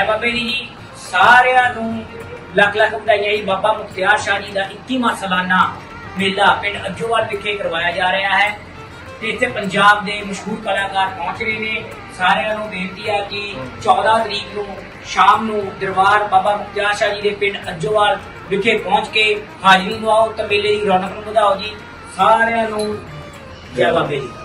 बाबे दी जी। सारिਆਂ ਨੂੰ ਲੱਖ ਲੱਖ ਵਧਾਈਆਂ जी। बाबा मुख्तियार शाह जी का 21वां सालाना मेला पिंड अज्जोवाल विखे करवाया जा रहा है। इत्थे पंजाब के मशहूर कलाकार पहुंच रहे हैं। सारिਆਂ ਨੂੰ बेनती है कि 14 तरीक को शाम को दरबार बाबा मुख्तियार शाह जी के पिंड अज्जोवाल विखे पहुंच के हाजरी लवाओ तो मेले की रौनक नूं वधाओ जी। सारिਆਂ ਨੂੰ जय बाबे जी।